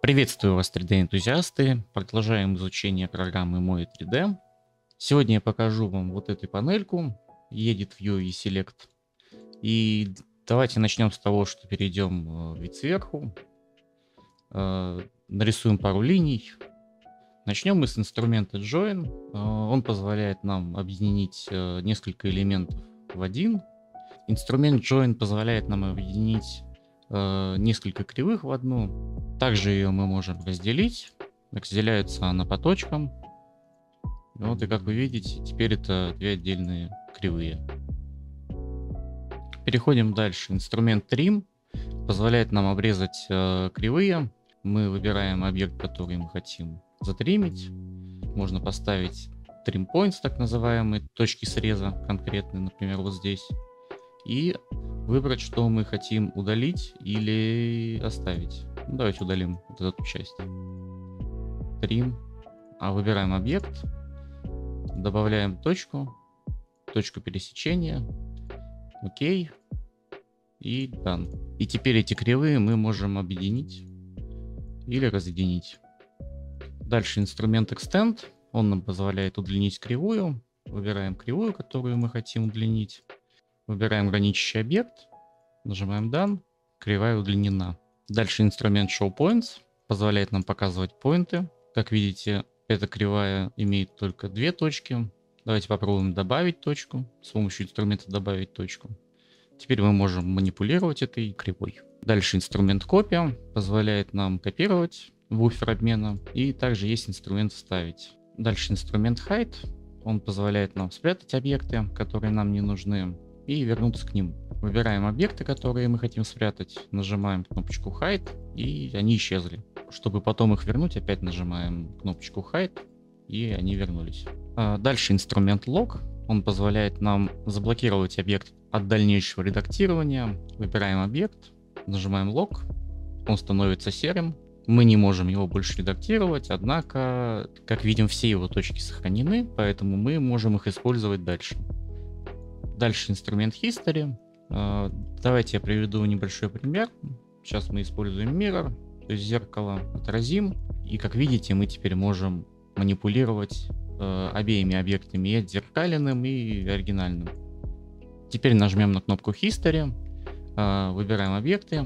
Приветствую вас, 3D-энтузиасты. Продолжаем изучение программы Moe 3D. Сегодня я покажу вам вот эту панельку Edit View и Select. И давайте начнем с того, что перейдем в вид сверху. Нарисуем пару линий. Начнем мы с инструмента Join. Он позволяет нам объединить несколько элементов в один. Инструмент Join позволяет нам объединить несколько кривых в одну. Также ее мы можем разделить. Разделяется она по точкам. Вот, и как вы видите, теперь это две отдельные кривые. Переходим дальше. Инструмент Trim позволяет нам обрезать кривые. Мы выбираем объект, который мы хотим затримить. Можно поставить Trim Points, так называемые точки среза конкретные, например, вот здесь. И выбрать, что мы хотим удалить или оставить. Давайте удалим вот эту часть. Trim. Выбираем объект. Добавляем точку пересечения. Окей. И Done. И теперь эти кривые мы можем объединить или разъединить. Дальше инструмент Extend. Он нам позволяет удлинить кривую. Выбираем кривую, которую мы хотим удлинить. Выбираем граничащий объект. Нажимаем Done. Кривая удлинена. Дальше инструмент Show Points позволяет нам показывать поинты. Как видите, эта кривая имеет только две точки. Давайте попробуем добавить точку. С помощью инструмента добавить точку. Теперь мы можем манипулировать этой кривой. Дальше инструмент Copy позволяет нам копировать буфер обмена. И также есть инструмент Вставить. Дальше инструмент Hide. Он позволяет нам спрятать объекты, которые нам не нужны, и вернуться к ним. Выбираем объекты, которые мы хотим спрятать, нажимаем кнопочку Hide, и они исчезли. Чтобы потом их вернуть, опять нажимаем кнопочку Hide, и они вернулись. Дальше инструмент Lock. Он позволяет нам заблокировать объект от дальнейшего редактирования. Выбираем объект, нажимаем Lock, он становится серым. Мы не можем его больше редактировать, однако, как видим, все его точки сохранены, поэтому мы можем их использовать дальше. Дальше инструмент History. Давайте я приведу небольшой пример. Сейчас мы используем Mirror, то есть зеркало, отразим. И как видите, мы теперь можем манипулировать обеими объектами, и отзеркаленным, и оригинальным. Теперь нажмем на кнопку History, выбираем объекты.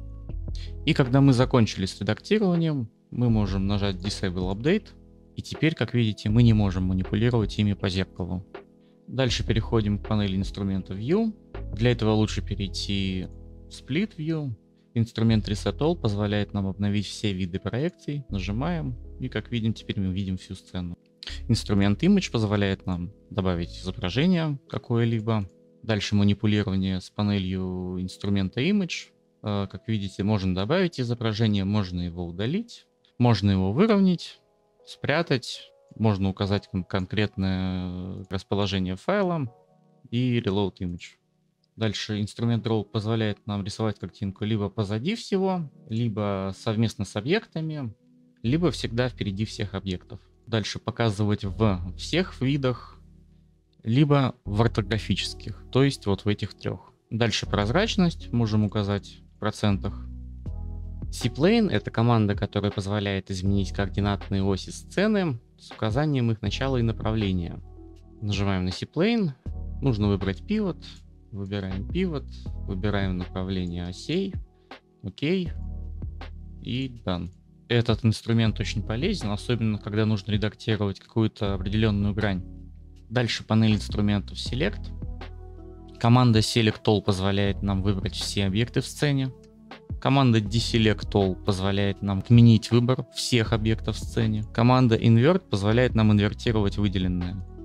И когда мы закончили с редактированием, мы можем нажать Disable Update. И теперь, как видите, мы не можем манипулировать ими по зеркалу. Дальше переходим к панели инструмента View. Для этого лучше перейти в Split View. Инструмент Reset All позволяет нам обновить все виды проекций. Нажимаем, и как видим, теперь мы видим всю сцену. Инструмент Image позволяет нам добавить изображение какое-либо. Дальше манипулирование с панелью инструмента Image. Как видите, можно добавить изображение, можно его удалить, можно его выровнять, спрятать. Можно указать конкретное расположение файла и Reload Image. Дальше инструмент Draw позволяет нам рисовать картинку либо позади всего, либо совместно с объектами, либо всегда впереди всех объектов. Дальше показывать в всех видах, либо в ортографических, то есть вот в этих трех. Дальше прозрачность можем указать в процентах. Cplane — это команда, которая позволяет изменить координатные оси сцены с указанием их начала и направления. Нажимаем на Cplane, нужно выбрать Pivot, выбираем Pivot, выбираем направление осей, окей, и Done. Этот инструмент очень полезен, особенно когда нужно редактировать какую-то определенную грань. Дальше панель инструментов Select. Команда Select All позволяет нам выбрать все объекты в сцене. Команда Deselect All позволяет нам отменить выбор всех объектов в сцене. Команда Invert позволяет нам инвертировать выделенное.